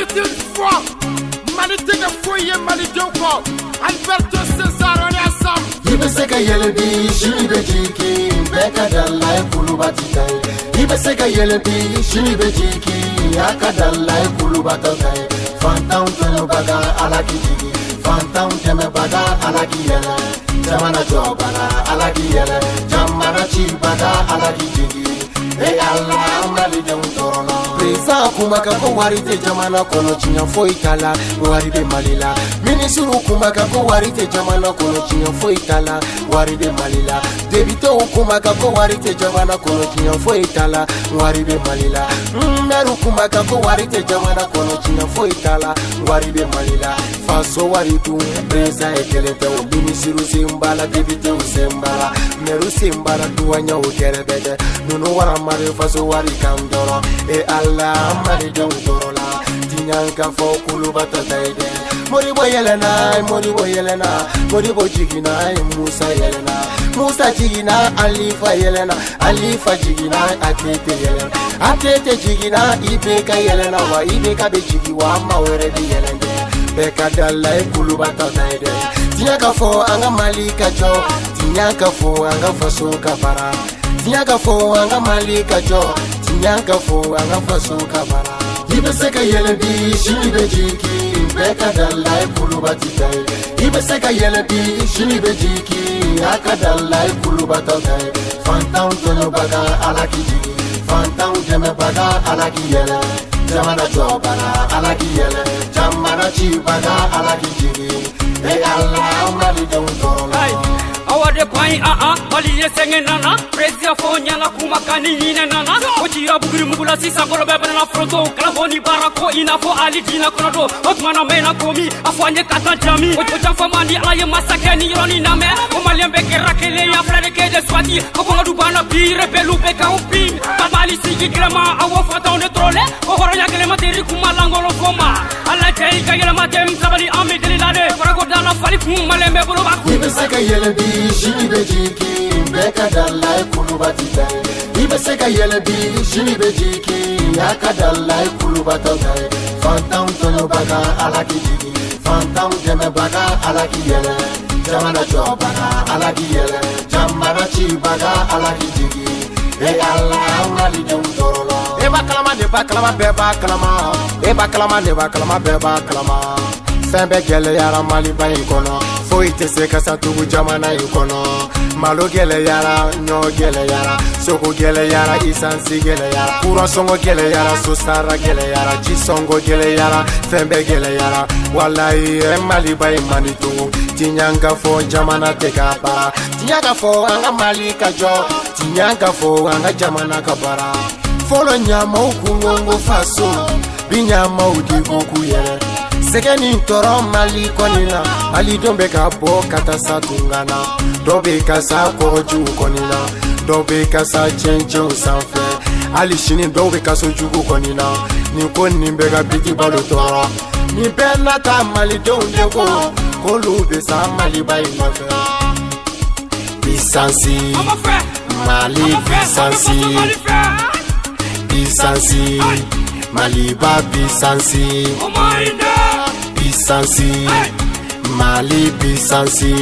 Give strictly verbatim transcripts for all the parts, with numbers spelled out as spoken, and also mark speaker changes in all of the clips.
Speaker 1: une fois Malite de foyer Malidoko Alberto César on est ensemble
Speaker 2: Ibe seka yele bi shini be jiki Beka dalai kulu batikai Ibe seka yele bi shini be jiki Aka dalai kulu batakai Fantaun teme baga alaki jiki Fantaun teme baga alaki yele Jamana jobana alaki yele Jamana chi baga alaki jiki Hey Allah mali de untorono Presa kumaka ko warite jamana kono chinya foitala waride malila Minisuru kumaka ko warite jamana kono chinya foitala waride malila Debito kumaka ko warite jamana kono chinya foitala waride malila Meru kumaka ko warite jamana kono chinya foitala waride malila Faso waritu presa ekelete o minisuru simbala debito simbala Meru simbala duanya ukerebede Nuno warama Mari faso wari kandoro E Allah mari dong torola Tinyanka fo kulu batataide Mori bo yelena, mori bo yelena Mori bo jigina, Musa yelena Musa jigina, Alifa yelena Alifa jigina, Atete yelena Atete jigina, Ibeka yelena Wa Ibeka be jigi wa mawere di yelende Beka dala e kulu batataide Tinyanka fo anga malika jo Tinyanka fo anga faso kapara Tinyanka fo anga malika jo Tinyanka fo anga faso kabara Ibe seka yele bi shini be jiki Beka dalai kulu batikai Ibe seka yele bi shini be jiki Aka dalai kulu batakai Fantaun tono baga alaki jiki Fantaun teme baga alaki yele Jamana jobana alaki yele Jamana chi baga alaki jiki Hey Allah mali de untorola
Speaker 3: Awade kwai a a mali yesenge nana Prezia fonya na kumakani nina nana Ojira bugiri mugula sisa kolo bebe na fronto Kalafoni barako ina fo ali dina konodo Otmana mena komi afanye kata jami Oja famandi alaye masake ni yoni name Omali mbeke rakele ya flade kede swati Kokonga dubana pire pelu beka upi Babali sigi grema awo fata one trole Ohoro ya gele materi kumalango lo foma Ala tei ka yele matem sabali ame delilade Parago dana fali kumalembe bulu baku
Speaker 2: Ibe seka yele bi shini be jiki Beka dalai kulu batikai Ibe seka yele bi shini be jiki Aka dalai kulu batakai Fantaun tono baga alaki jiki Fantaun teme baga alaki yele Jamana jobana alaki yele Jamana chi baga alaki jiki Hey Allah mali de untorola Eba kalama neba kalama beba kalama Eba kalama neba kalama beba kalama Fembe gele yara mali ba ikono Fo ite se kasa tugu jamana ikono Malo gele yara, nyo gele yara Soko gele yara, isansi gele yara Kuro songo gele yara, susara gele yara Jisongo gele yara, fembe gele yara Wallahi e mali ba imani tugu Tinyanga fo jamana teka para Tinyanga fo anga mali kajo Tinyanga fo anga jamana kabara Folo nyama ukungongo faso Binyama udigo kuyere Sekeni toro mali konina Ali dombe ka bo kata sa tungana Dobe ka sa koju konina Dobe ka sa chencho sanfe Ali shini dobe ka so jugu konina Ni koni mbega biti balo toro Ni bena ta mali donde ko Kolu be sa mali bayi mafe Bisansi Mali bisansi Bisansi Mali ba bisansi Bisansi Mali bisansi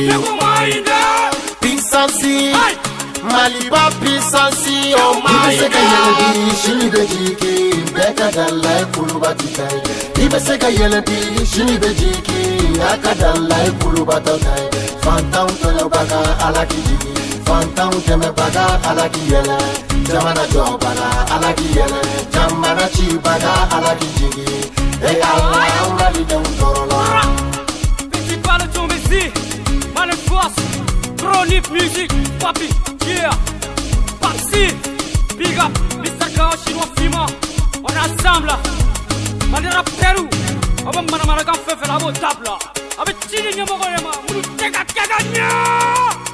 Speaker 2: Bisansi Mali ba bisansi Oh my Ibe seka yele bi shini be jiki Beka dalai kulu batikai Ibe seka yele bi shini be jiki Aka dalai kulu batakai Fantaun tono baga alaki jiki Fantaun teme baga alaki yele Jamana jobana alaki yele Jamana chi baga alaki jiki Hey Allah mali de untorola
Speaker 3: Petit pas le tombe ici Mal force Chronique musique Papi Yeah Papsi Big up Mister Kao Chinois Fima On est ensemble Malira Peru Aba mana mana kan fefe la bo tabla Abe chini nyomo ko yema Munu teka teka nya